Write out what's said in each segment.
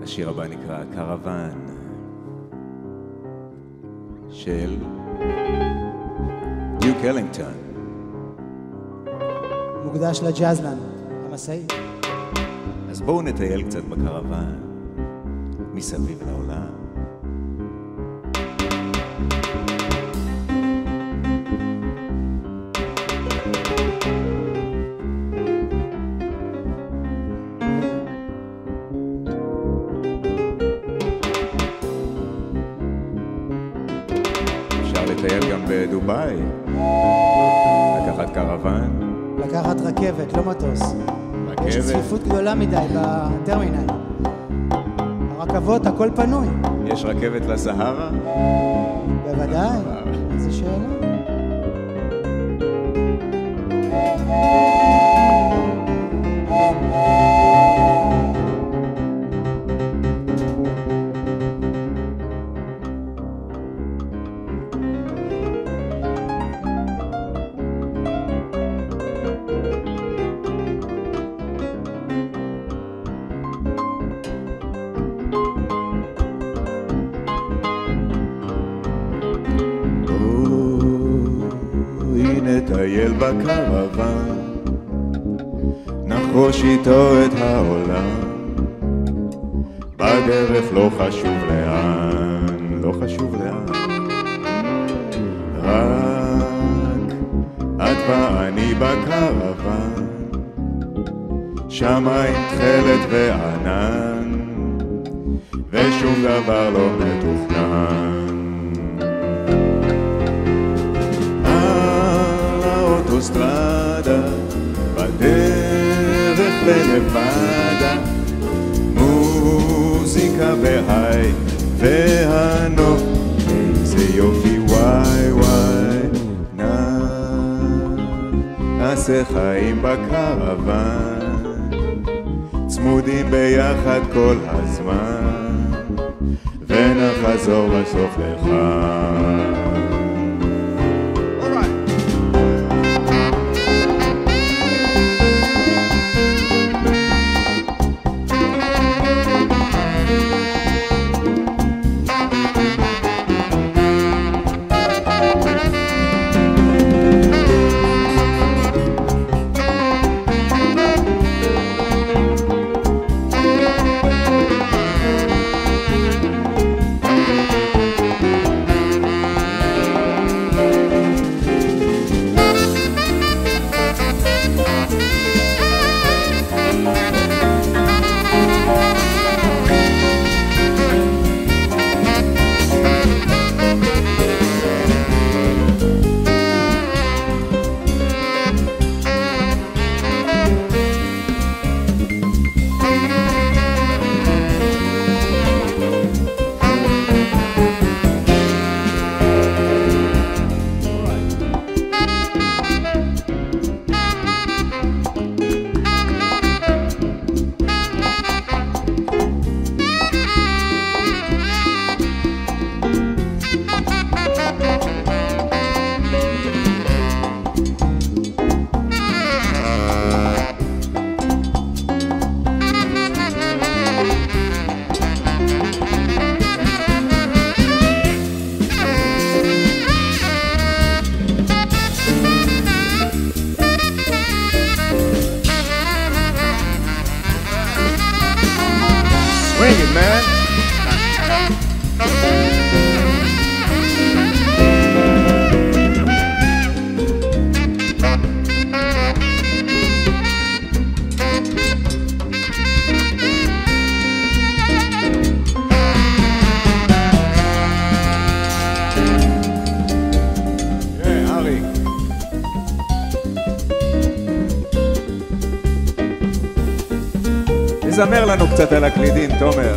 השיר הבא נקרא קרוון של דיוק אלינגטון. מוקדש לג'אזמן, המשאית. אז בואו נטייל קצת בקרוון מסביב לעולם. לטייל גם בדוביי, לקחת קרוון, לקחת רכבת, לא מטוס. רכבת. יש צפיפות גדולה מדי בטרמינל. הרכבות, הכל פנוי. יש רכבת לסהרה? בוודאי, איזה שאלה. נטייל בקרוון, נחרוש איתו את העולם, בדרך לא חשוב לאן, לא חשוב לאן, רק את ואני בקרוון, שמיים תכלת וענן, ושום דבר לא מתוכנן. אוטוסטרדה, בדרך לנבדה, מוזיקה והי והנוף, זה יופי וואי וואי, נעשה חיים בקרוון, צמודים ביחד כל הזמן, ונחזור בסוף לכאן. Swing it, man. תזמר לנו קצת על הקלידים, תומר.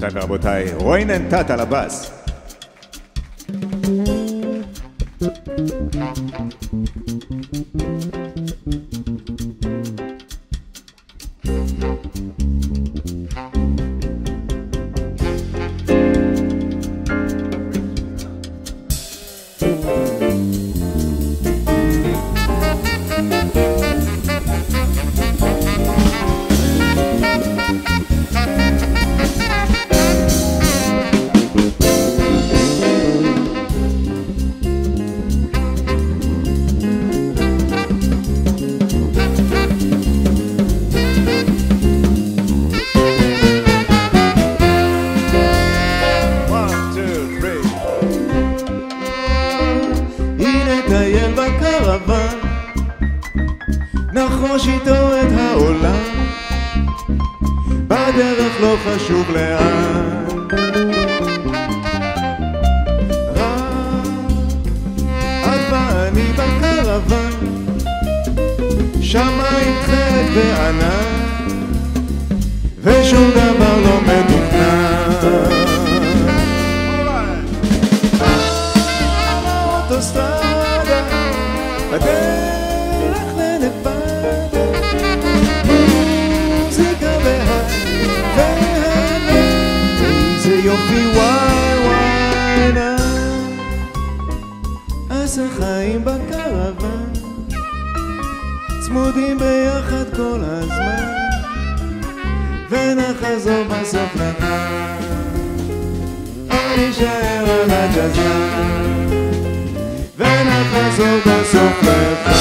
גבירותיי ורבותיי, רוינן טאט על הבאס. נטייל בקרוון, נחרוש איתו את העולם, בדרך לא חשוב לאן, רק את ואני בקרוון, שמיים תכלת וענן, ושום דבר לא מתוכנן. אוטוסטרדה בדרך לנבדה, מוזיקה והנה, איזה יופי וואי וואי נא, אז החיים בקרוון, צמודים ביחד כל הזמן, ונחזור בסוף לכאן, נשאר על הג'זן, ונחזור בסוף לכאן.